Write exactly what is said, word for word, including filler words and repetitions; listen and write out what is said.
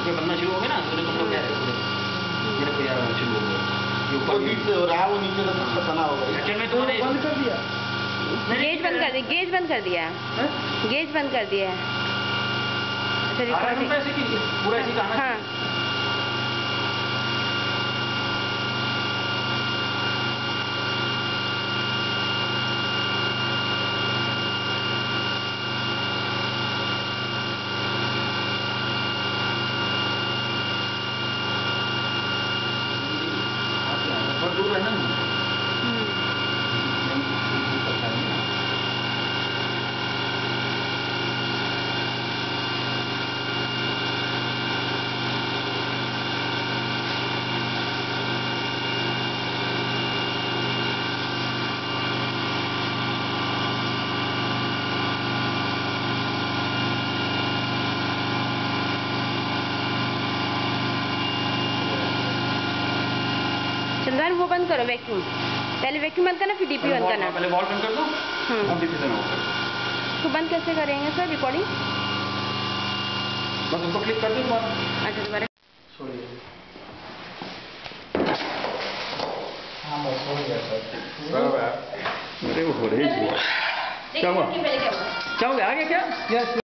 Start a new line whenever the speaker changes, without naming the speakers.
के बनना शुरू हो गया ना तो तुम क्या है मेरे को यार शुरू हो गया ये ऊपर
नीचे हो रहा है वो नीचे का बना होगा।
किचन में तुमने
बंद कर दिया,
गेज बंद कर दिया, गेज बंद कर दिया है, गेज बंद कर दिया है। अच्छा रिकॉर्डिंग
पूरा ऐसे गाना।
हाँ
दूर है ना
चंदन वो बंद करो वैक्यूम, पहले वैक्यूम बंद करना फिर डीपी बंद करना।
पहले वॉल बंद कर दो और डिफ्यूजन ऑफ कर दो।
तो बंद कैसे करेंगे सर रिकॉर्डिंग?
बस उसको क्लिक कर दो दोबारा।
अच्छा दोबारा
छोड़िए। हाँ बस हो गया सर।
सब यार अरे वो हो रही है क्या हुआ क्या हो गया आ गया क्या?